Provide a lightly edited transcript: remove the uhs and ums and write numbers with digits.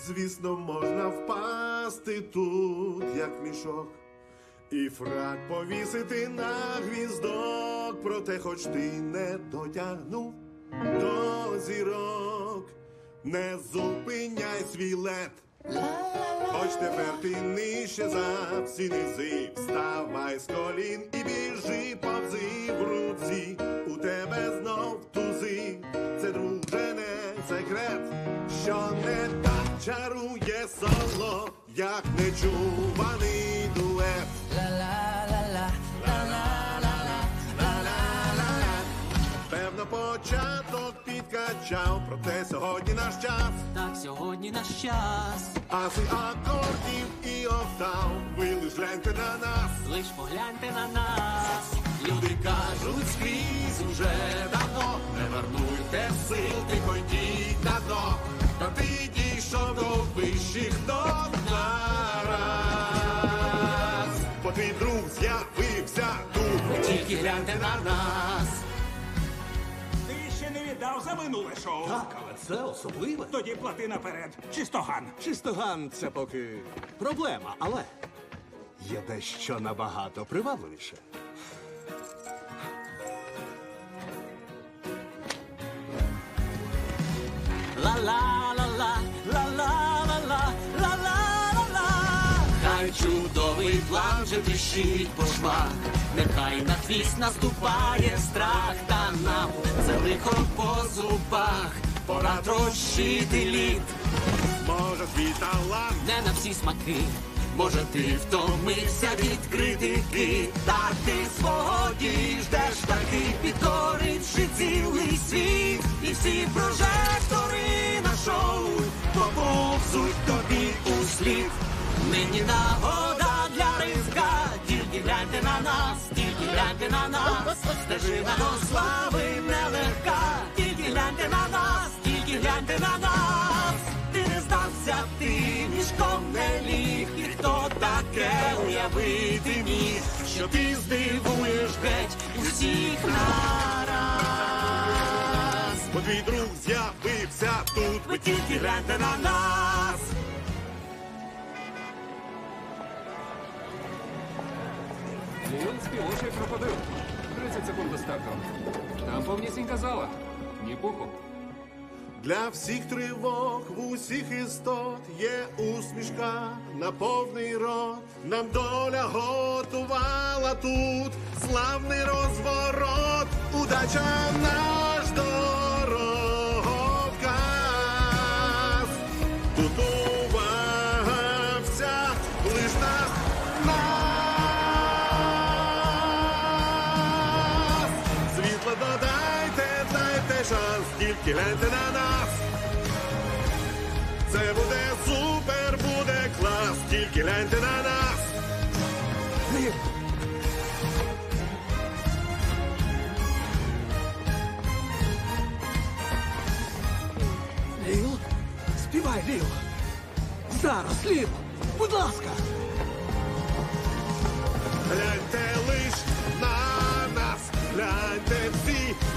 звісно, можна впасти тут, як мішок. І фрак повісити на гвіздок, проте хоч ти не дотягнув до зірок, не зупиняй свій лед. Хоч тепер ти нижче за всі низи, вставай з колін і біжи, повзи в руці, у тебе знов тузи. Це, друже, не секрет, що не так чарує соло, як нечуваний дует. Певно, початок підкачав, проте сьогодні наш час. Так, сьогодні наш час. Аси акордів і октав, ви лиш гляньте на нас. Лиш погляньте на нас. Люди кажуть скрізь уже давно, не марнуйте сил, тихо йдіть на дно. Та ти дійшов до вищих нот нараз. Бо твій друг з'явився тут, ви тільки гляньте на нас. Ти ще не віддав за минуле шоу. Так, але це особливе. Тоді плати наперед. Чистоган. Чистоган – це поки проблема, але є дещо набагато привабливіше. Ла-ла-ла-ла, ла-ла-ла-ла, ла-ла-ла-ла. Хай чудовий план вже тріщить по швах, нехай на хвіст наступає страх, та нам це лихо по зубах, пора трощити лід. Може, твій талант Не на всі смаки, може ти втомився від критики, та ти свого діждеш таки, підкоривши цілий світ, і всі прожектори на шоу поповзуть тобі у слід. Нині нагода для риска, тільки гляньте на нас, тільки гляньте на нас, стежина до слави нелегка, тільки гляньте на нас, тільки гляньте на нас. Ти не здався, ти мішком не ліг, і хто таке уявити міг, що ти здивуєш геть усіх нараз. бо твій друг з'явився тут, Ви тільки гляньте на нас. Він співочий крокодил. 30 секунд до старту. Там повнісінька зала. Ні пуху. Для всіх тривог в усіх істот є усмішка на повний рот. Нам доля готувала тут славний розворот. Удача наш дороговказ. Тут увага вся лиш на нас. Світло додайте, дайте шанс, тільки гляньте на нас. Це буде супер, буде клас, тільки гляньте на нас. Ліл? Співай, Ліл. Зараз, Ліл. Будь ласка. Гляньте лиш на нас, гляньте всі